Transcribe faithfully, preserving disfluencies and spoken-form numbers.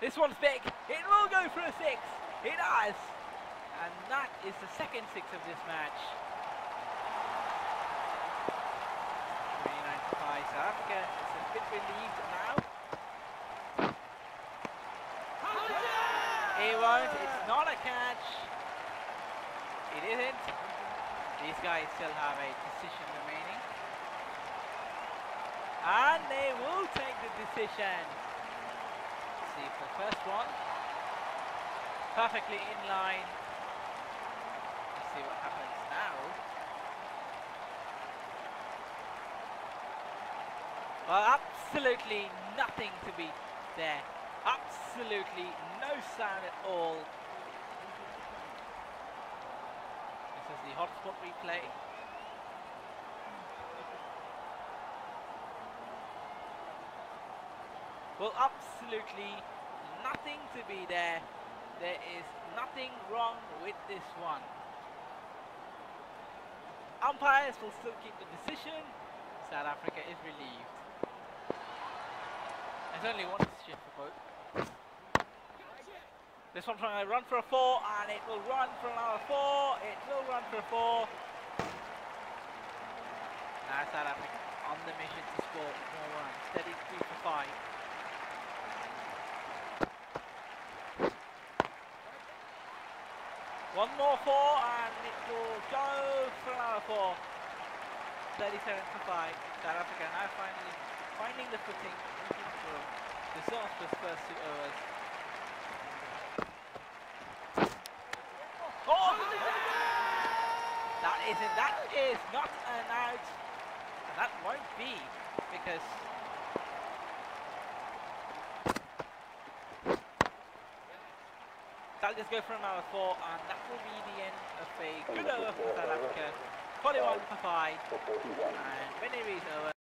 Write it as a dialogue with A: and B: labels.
A: This one's big. It will go for a six. It has. And that is the second six of this match. twenty-nine to five. South Africa is a bit relieved now. It won't. It's not a catch. It isn't. These guys still have a decision remaining. And they will take the decision. Let's see for the first one. Perfectly in line. Let's see what happens now. Well, absolutely nothing to be there. Absolutely no sound at all. This is the hotspot replay. Well, absolutely nothing to be there. There is nothing wrong with this one. Umpires will still keep the decision. South Africa is relieved. There's only one decision for both. This one trying to run for a four, and it will run for another four. It will run for a four. Now South Africa on the mission to score more runs. Steady three for five. One more four, and it will go for another four. thirty-seven for five. South Africa now finally finding the footing for disastrous first two overs. Oh! That isn't, that is not an out, and that won't be, because that'll just go for another four, and that will be the end of a good over for South Africa. forty-one for five, and when it is over,